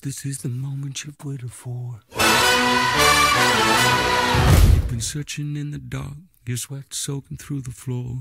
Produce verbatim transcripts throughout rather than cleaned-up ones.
this is the moment you've waited for. You've been searching in the dark, your sweat soaking through the floor.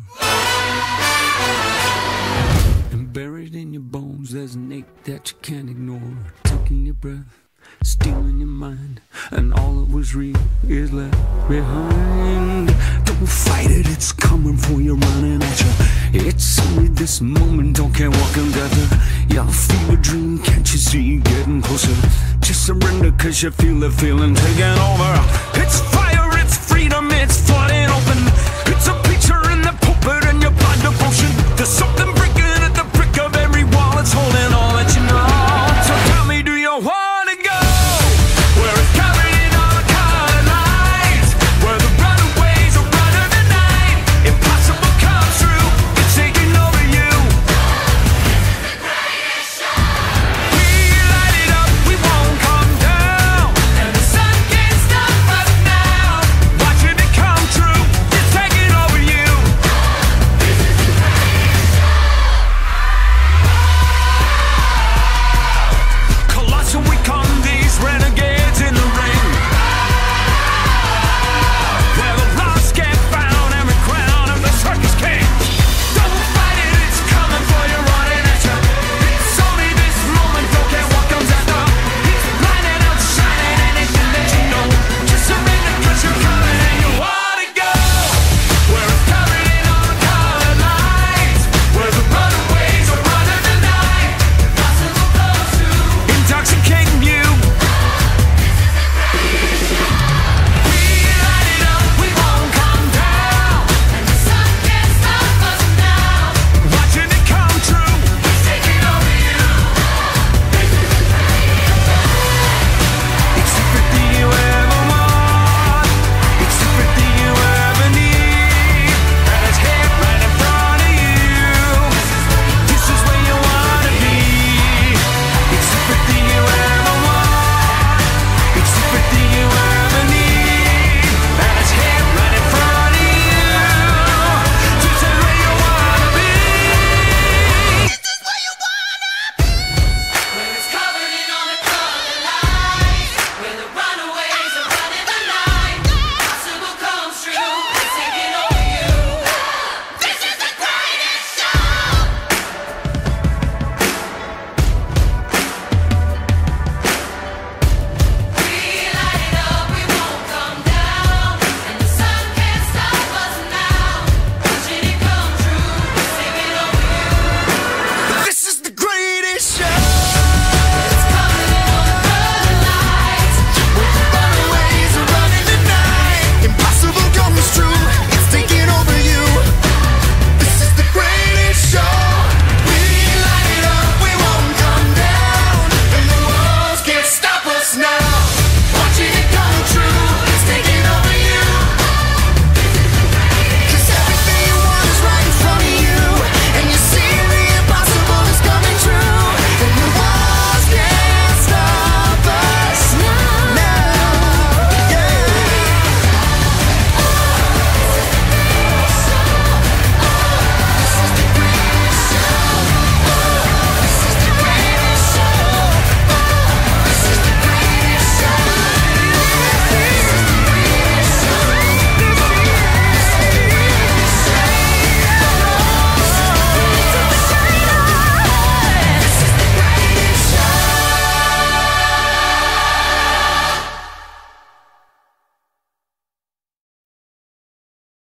And buried in your bones, there's an ache that you can't ignore. Taking your breath, stealing your mind, and all that was real is left behind. Don't fight it, it's coming for you, running at you. It's only this moment, don't care what can gather. Your fever dream, can't you see it getting closer? Just surrender cause you feel the feeling taking over. It's fire, it's freedom, it's flooding open. It's a picture in the pulpit and your blind devotion. There's something